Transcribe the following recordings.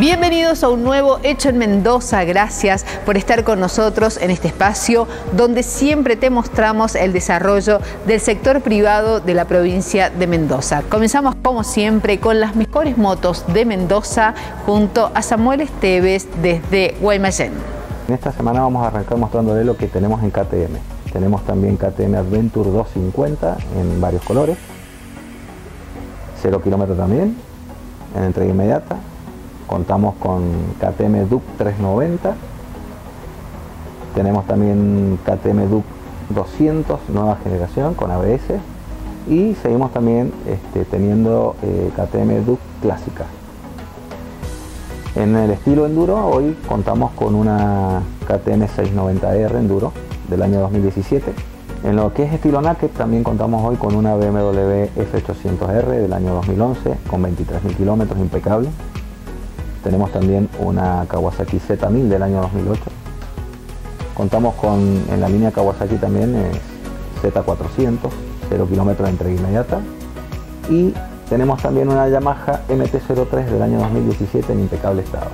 Bienvenidos a un nuevo Hecho en Mendoza. Gracias por estar con nosotros en este espacio donde siempre te mostramos el desarrollo del sector privado de la provincia de Mendoza. Comenzamos como siempre con las mejores motos de Mendoza junto a Samuel Esteves desde Guaymallén. En esta semana vamos a arrancar mostrándole lo que tenemos en KTM. Tenemos también KTM Adventure 250 en varios colores, 0 kilómetros también, en entrega inmediata. Contamos con KTM Duke 390, tenemos también KTM Duke 200 nueva generación con ABS y seguimos también teniendo KTM Duke clásica. En el estilo enduro hoy contamos con una KTM 690R enduro del año 2017. En lo que es estilo naked también contamos hoy con una BMW F800R del año 2011 con 23.000 kilómetros, impecable. Tenemos también una Kawasaki Z1000 del año 2008. Contamos con, en la línea Kawasaki también, Z400, 0 kilómetros de entrega inmediata. Y tenemos también una Yamaha MT-03 del año 2017 en impecable estado.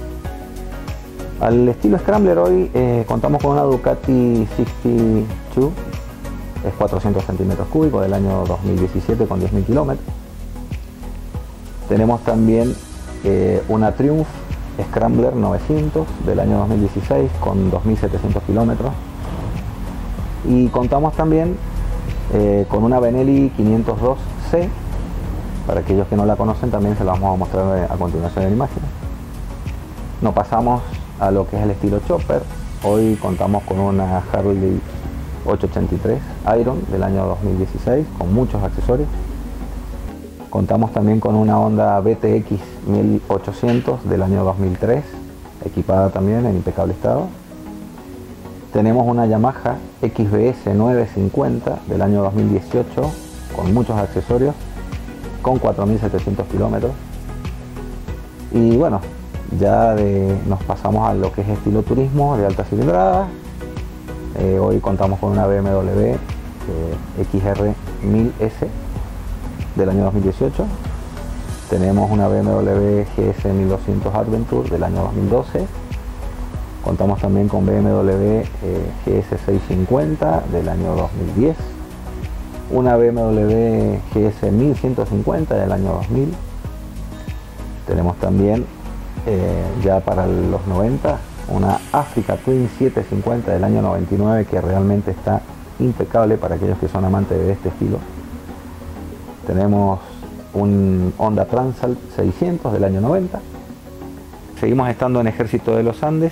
Al estilo Scrambler hoy contamos con una Ducati 62, es 400 centímetros cúbicos del año 2017 con 10.000 kilómetros. Tenemos también una Triumph Scrambler 900 del año 2016 con 2.700 kilómetros. Y contamos también con una Benelli 502C. Para aquellos que no la conocen también se la vamos a mostrar a continuación en imágenes. Nos pasamos a lo que es el estilo chopper. Hoy contamos con una Harley 883 Iron del año 2016 con muchos accesorios. Contamos también con una Honda BTX 1800 del año 2003, equipada también en impecable estado. Tenemos una Yamaha XBS 950 del año 2018 con muchos accesorios, con 4.700 kilómetros. Y bueno, ya nos pasamos a lo que es estilo turismo de alta cilindrada. Hoy contamos con una BMW XR 1000S del año 2018. Tenemos una BMW GS 1200 Adventure del año 2012. Contamos también con BMW GS 650 del año 2010. Una BMW GS 1150 del año 2000. Tenemos también ya para los 90 una Africa Twin 750 del año 99 que realmente está impecable para aquellos que son amantes de este estilo. Tenemos un Honda Transalt 600 del año 90. Seguimos estando en Ejército de los Andes,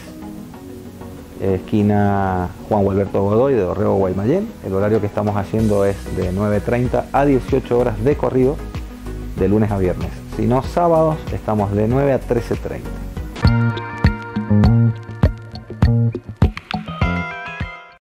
esquina Juan Gualberto Godoy de Dorrego, Guaymallén. El horario que estamos haciendo es de 9:30 a 18 horas de corrido, de lunes a viernes. Si no, sábados estamos de 9 a 13:30.